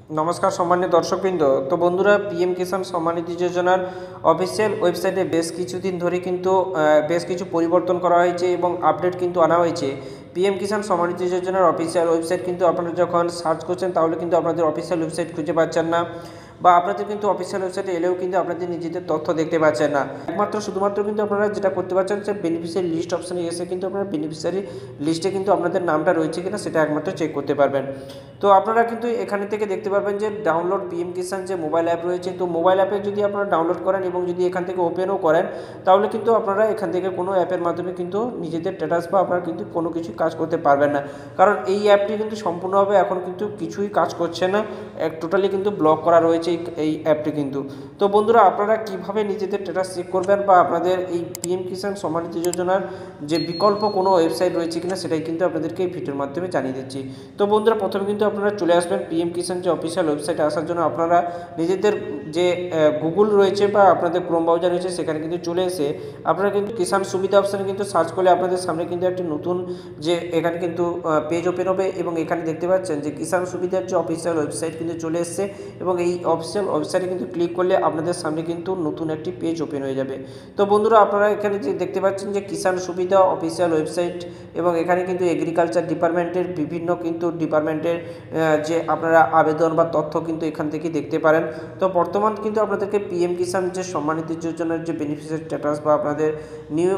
নমস্কার সম্মানীয় দর্শকবৃন্দ। তো বন্ধুরা, পিএম কিষাণ সম্মান নিধি যোজনার অফিসিয়াল ওয়েবসাইটে বেশ কিছুদিন ধরে কিন্তু বেশ কিছু পরিবর্তন করা হয়েছে এবং আপডেট কিন্তু আনা হয়েছে। পিএম কিষাণ সম্মান নিধি যোজনার অফিসিয়াল ওয়েবসাইট কিন্তু আপনারা যখন সার্চ করছেন তাহলে কিন্তু আপনাদের অফিসিয়াল ওয়েবসাইট খুঁজে পাচ্ছেন না, বা আপনাদের কিন্তু অফিসিয়াল ওয়েবসাইটে এলেও কিন্তু আপনাদের নিজেদের তথ্য দেখতে পাচ্ছেন না। শুধুমাত্র কিন্তু আপনারা যেটা করতে পারছেন যে বেনিফিশিয়ারি লিস্ট অপশানে এসে কিন্তু আপনারা বেনিফিশিয়ারি লিস্টে কিন্তু আপনাদের নামটা রয়েছে কিনা সেটা একমাত্র চেক করতে পারবেন। তো আপনারা কিন্তু এখানে থেকে দেখতে পারবেন যে ডাউনলোড পিএম কিষাণ যে মোবাইল অ্যাপ রয়েছে, তো মোবাইল অ্যাপে যদি আপনারা ডাউনলোড করেন এবং যদি এখান থেকে ওপেনও করেন তাহলে কিন্তু আপনারা এখান থেকে কোনো অ্যাপের মাধ্যমে কিন্তু নিজেদের স্ট্যাটাস বা আপনারা কিন্তু কোনো কিছু কাজ করতে পারবেন না, কারণ এই অ্যাপটি কিন্তু সম্পূর্ণভাবে এখন কিন্তু কিছুই কাজ করছে না, টোটালি কিন্তু ব্লক করা রয়েছে এই অ্যাপটি কিন্তু। তো বন্ধুরা, আপনারা কিভাবে নিজেদের স্ট্যাটাস চেক করবেন বা আপনাদের এই পিএম কিষাণ সম্মান নিধি যোজনার যে বিকল্প কোনো ওয়েবসাইট রয়েছে কিনা সেটাই কিন্তু আপনাদেরকে এই ভিডিওর মাধ্যমে জানিয়ে দিচ্ছি। তো বন্ধুরা, প্রথমে কিন্তু আপনারা চলে আসবেন পিএম কিষাণ যে অফিসিয়াল ওয়েবসাইটে। আসার জন্য আপনারা নিজেদের যে গুগল রয়েছে বা আপনাদের ক্রোম ব্রাউজার রয়েছে সেখানে কিন্তু চলে এসে আপনারা কিন্তু কিষাণ সুবিধা অপশানে কিন্তু সার্চ করলে আপনাদের সামনে কিন্তু একটি নতুন যে এখানে কিন্তু পেজ ওপেন হবে এবং এখানে দেখতে পাচ্ছেন যে কিষাণ সুবিধার যে অফিসিয়াল ওয়েবসাইট কিন্তু চলে এসছে এবং এই অফিসিয়াল ওয়েবসাইটে কিন্তু ক্লিক করলে আপনাদের সামনে কিন্তু নতুন একটি পেজ ওপেন হয়ে যাবে। তো বন্ধুরা, আপনারা এখানে যে দেখতে পাচ্ছেন যে কিষাণ সুবিধা অফিসিয়াল ওয়েবসাইট এবং এখানে কিন্তু এগ্রিকালচার ডিপার্টমেন্টের বিভিন্ন কিন্তু ডিপার্টমেন্টের যে আপনারা আবেদন বা তথ্য কিন্তু এখান থেকে দেখতে পারেন। তো বর্তমান কিন্তু আপনাদেরকে পিএম কিষাণ যে সম্মান নিধি যোজনার যে বেনিফিশিয়ারি স্ট্যাটাস বা আপনাদের নিউ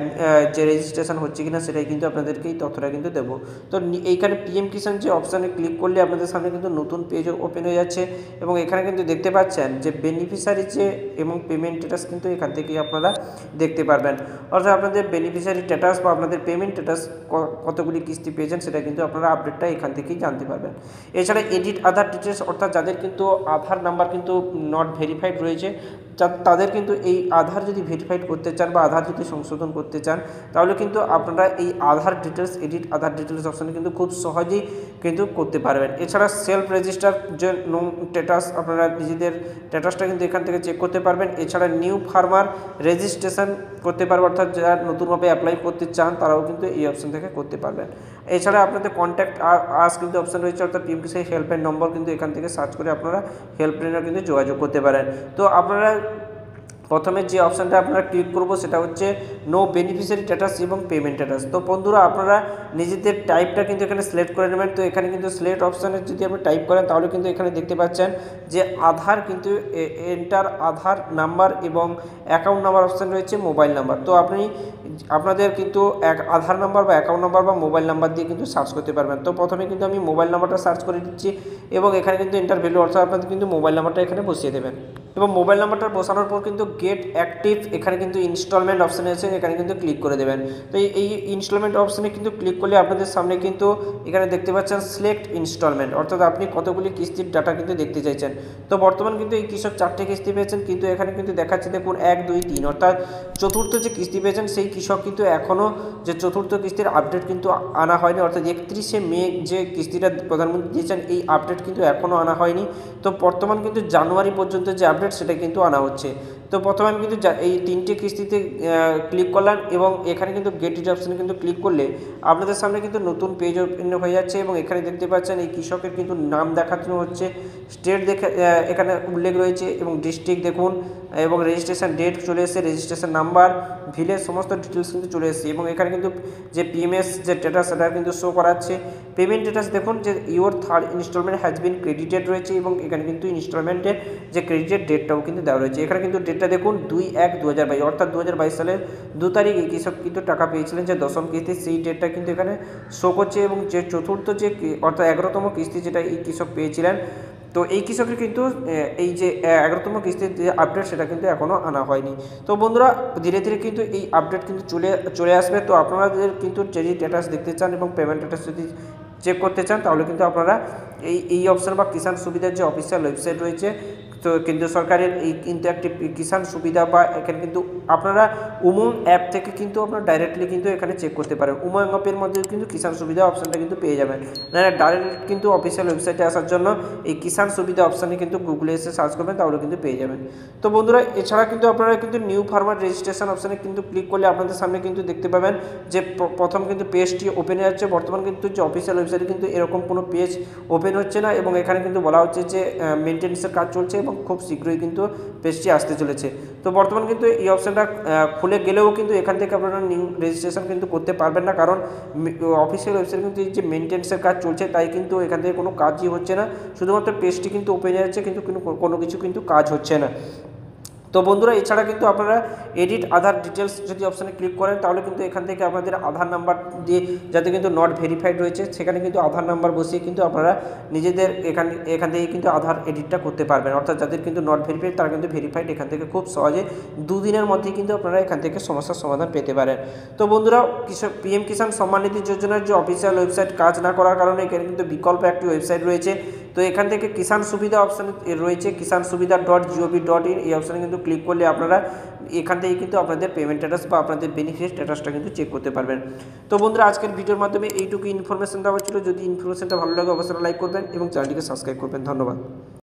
যে রেজিস্ট্রেশন হচ্ছে কিনা সেটাই কিন্তু আপনাদেরকে এই তথ্যটা কিন্তু দেবো। তো এইখানে পিএম কিষাণ যে অপশানে ক্লিক করলে আপনাদের সামনে কিন্তু নতুন পেজ ওপেন হয়ে যাচ্ছে এবং এখানে কিন্তু দেখতে পাচ্ছেন যে বেনিফিশিয়ারি যে এবং পেমেন্ট স্ট্যাটাস কিন্তু এখান থেকেই আপনারা দেখতে পারবেন। অর্থাৎ আপনাদের বেনিফিশিয়ারি স্ট্যাটাস বা আপনাদের পেমেন্ট স্ট্যাটাস কতগুলি কিস্তি পেয়েছেন সেটা কিন্তু আপনারা আপডেটটা এখান থেকেই জানতে পারবেন। এছাড়া এডিট আধার ডিটেলস, অর্থাৎ যাদের কিন্তু আধার নাম্বার কিন্তু নট ভেরিফাইড রয়েছে, তাদের কিন্তু এই আধার যদি ভেরিফাইড করতে চান বা আধার যদি সংশোধন করতে চান তাহলে কিন্তু আপনারা এই Aadhaar details edit Aadhaar details অপশানে কিন্তু খুব সহজেই কিন্তু করতে পারবেন। এছাড়া সেলফ রেজিস্টার যে স্ট্যাটাস, আপনারা নিজেদের স্ট্যাটাসটা কিন্তু এখান থেকে চেক করতে পারবেন। এছাড়া নিউ ফার্মার রেজিস্ট্রেশন করতে পারবেন, অর্থাৎ যারা নতুনভাবে অ্যাপ্লাই করতে চান তারাও কিন্তু এই অপশান থেকে করতে পারবেন। এছাড়া আপনাদের কন্ট্যাক্ট আস কিন্তু অপশান রয়েছে, অর্থাৎ পিএম কিষাণ হেল্পলাইন নম্বর কিন্তু এখান থেকে সার্চ করে আপনারা হেল্পলাইনে কিন্তু যোগাযোগ করতে পারেন। তো আপনারা প্রথমে যে অপশানটা আপনারা ক্লিক করব সেটা হচ্ছে নো বেনিফিশিয়ারি স্ট্যাটাস এবং পেমেন্ট স্ট্যাটাস। তো বন্ধুরা, আপনারা নিজেদের টাইপটা কিন্তু এখানে সিলেক্ট করে নেবেন। তো এখানে কিন্তু সিলেক্ট অপশানে যদি আপনি টাইপ করেন তাহলে কিন্তু এখানে দেখতে পাচ্ছেন যে আধার কিন্তু এন্টার আধার নাম্বার এবং অ্যাকাউন্ট নাম্বার অপশান রয়েছে, মোবাইল নাম্বার। তো আপনি আপনাদের কিন্তু আধার নাম্বার বা অ্যাকাউন্ট নাম্বার বা মোবাইল নাম্বার দিয়ে কিন্তু সার্চ করতে পারবেন। তো প্রথমে কিন্তু আমি মোবাইল নাম্বারটা সার্চ করে দিচ্ছি এবং এখানে কিন্তু এন্টার ভ্যালু, অর্থাৎ আপনাদের কিন্তু মোবাইল নাম্বারটা এখানে বসিয়ে দেবেন এবং মোবাইল নাম্বারটা বসানোর পর কিন্তু গেট অ্যাক্টিভ এখানে কিন্তু ইনস্টলমেন্ট অপশানে আছে, এখানে কিন্তু ক্লিক করে দেবেন। তো এই ইনস্টলমেন্ট অপশানে কিন্তু ক্লিক করলে আপনাদের সামনে কিন্তু এখানে দেখতে পাচ্ছেন সিলেক্ট ইনস্টলমেন্ট, অর্থাৎ আপনি কতগুলি কিস্তির ডাটা কিন্তু দেখতে চাইছেন। তো বর্তমান কিন্তু এই কৃষক 4টে কিস্তি পেয়েছেন, কিন্তু এখানে কিন্তু দেখাচ্ছে দেখুন 1, 2, 3, অর্থাৎ চতুর্থ যে কিস্তি পেয়েছেন সেই কৃষক কিন্তু এখনও যে চতুর্থ কিস্তির আপডেট কিন্তু আনা হয়নি, অর্থাৎ 31শে মে যে কিস্তিটা প্রধানমন্ত্রী দিয়েছেন এই আপডেট কিন্তু এখনও আনা হয়নি। তো বর্তমান কিন্তু জানুয়ারি পর্যন্ত যে আপডেট সেটা কিন্তু আনা হচ্ছে। তো প্রথমে আমি কিন্তু এই 3টে কিস্তিতে ক্লিক করলাম এবং এখানে কিন্তু গেট ডিটেইলস অপশানে কিন্তু ক্লিক করলে আপনাদের সামনে কিন্তু নতুন পেজ ওপেন হয়ে যাচ্ছে এবং এখানে দেখতে পাচ্ছেন এই কৃষকের কিন্তু নাম দেখানো হচ্ছে, স্টেট এখানে উল্লেখ রয়েছে এবং ডিস্ট্রিক্ট দেখুন এবং রেজিস্ট্রেশন ডেট চলে এসেছে, রেজিস্ট্রেশন নাম্বার, ভিলেজ, সমস্ত ডিটেলস কিন্তু চলে এসেছে এবং এখানে কিন্তু যে পিএমএস যে স্ট্যাটাস সেটা কিন্তু শো করাচ্ছে। পেমেন্ট স্ট্যাটাস দেখুন যে your third installment has been credited রয়েছে এবং এখানে কিন্তু ইনস্টলমেন্টের যে ক্রেডিটেড ডেটটাও কিন্তু দেওয়া রয়েছে। এখানে কিন্তু ডেটটা দেখুন 2/1/2022, অর্থাৎ 2022 সালের 2 তারিখ এই কৃষক কিন্তু টাকা পেয়েছিলেন যে দশম কিস্তি, সেই ডেটটা কিন্তু এখানে শো করছে এবং যে চতুর্থ যে অর্থাৎ 11তম কিস্তি যেটা এই কৃষক পেয়েছিলেন, তো এই কৃষকের কিন্তু এই যে 11তম কিস্তির যে আপডেট সেটা কিন্তু এখনও আনা হয়নি। তো বন্ধুরা, ধীরে ধীরে কিন্তু এই আপডেট কিন্তু চলে আসবে। তো আপনাদের কিন্তু যদি স্ট্যাটাস দেখতে চান এবং পেমেন্ট স্ট্যাটাস যদি চেক করতে চান তাহলে কিন্তু আপনারা এই অপশান বা কিষাণ সুবিধার যে অফিসিয়াল ওয়েবসাইট রয়েছে তো কেন্দ্র সরকারের এই কিন্তু একটি কিষাণ সুবিধা, বা এখানে কিন্তু আপনারা উমং অ্যাপ থেকে কিন্তু আপনারা ডাইরেক্টলি কিন্তু এখানে চেক করতে পারেন। উমং অ্যাপের মধ্যে কিন্তু কিষাণ সুবিধা অপশানটা কিন্তু পেয়ে যাবেন। ডাইরেক্ট কিন্তু অফিসিয়াল ওয়েবসাইটে আসার জন্য এই কিষাণ সুবিধা অপশানে কিন্তু গুগলে এসে সার্চ করবেন, তাহলে কিন্তু পেয়ে যাবেন। তো বন্ধুরা, এছাড়া কিন্তু আপনারা কিন্তু নিউ ফার্মার রেজিস্ট্রেশন অপশানে কিন্তু ক্লিক করলে আপনাদের সামনে কিন্তু দেখতে পাবেন যে প্রথম কিন্তু পেজটি ওপেন হয়ে যাচ্ছে। বর্তমান কিন্তু যে অফিসিয়াল ওয়েবসাইটে কিন্তু এরকম কোনো পেজ ওপেন হচ্ছে না, এবং এখানে কিন্তু বলা হচ্ছে যে মেনটেন্যান্সের কাজ চলছে এবং খুব শীঘ্রই কিন্তু পেজটি আসতে চলেছে। তো বর্তমান কিন্তু এই অপশানটা খুলে গেলেও কিন্তু এখান থেকে আপনারা নিউ রেজিস্ট্রেশন কিন্তু করতে পারবেন না, কারণ অফিসিয়াল ওয়েবসাইটে কিন্তু এই যে মেনটেন্যান্সের কাজ চলছে, তাই কিন্তু এখান থেকে কোনো কাজই হচ্ছে না, শুধুমাত্র পেজটি কিন্তু ওপেন হয়ে যাচ্ছে, কিন্তু কোনো কিছু কিন্তু কাজ হচ্ছে না। তো বন্ধুরা, এছাড়া কিন্তু আপনারা এডিট আধার ডিটেলস যদি অপশানে ক্লিক করেন, তাহলে কিন্তু এখান থেকে আপনাদের আধার নাম্বার দিয়ে, যাতে কিন্তু নট ভেরিফাইড রয়েছে, সেখানে কিন্তু আধার নাম্বার বসিয়ে কিন্তু আপনারা নিজেদের এখান থেকে কিন্তু আধার এডিটটা করতে পারবেন। অর্থাৎ যাদের কিন্তু নট ভেরিফাইড, তারা কিন্তু ভেরিফাইড এখান থেকে খুব সহজে 2 দিনের মধ্যেই কিন্তু আপনারা এখান থেকে সমস্যার সমাধান পেতে পারেন। তো বন্ধুরা, পিএম কিষাণ সম্মান নিধি যোজনার যে অফিসিয়াল ওয়েবসাইট কাজ না করার কারণে এখানে কিন্তু বিকল্প একটি ওয়েবসাইট রয়েছে। তো এখান থেকে কিষাণ সুবিধা অপশান রয়েছে, কিষাণ সুবিধা .gov.in, এই অপশানে কিন্তু ক্লিক করলে আপনারা এখান থেকে কিন্তু আপনাদের পেমেন্ট স্ট্যাটাস বা আপনাদের বেনিফিট স্ট্যাটাসটা কিন্তু চেক করতে পারবেন। তো বন্ধুরা, আজকের ভিডিওর মাধ্যমে এইটুকু ইনফরমেশন দেওয়া ছিল। যদি ইনফরমেশনটা ভালো লাগে অবশ্যই লাইক করবেন এবং চ্যানেলটিকে সাবস্ক্রাইব করবেন। ধন্যবাদ।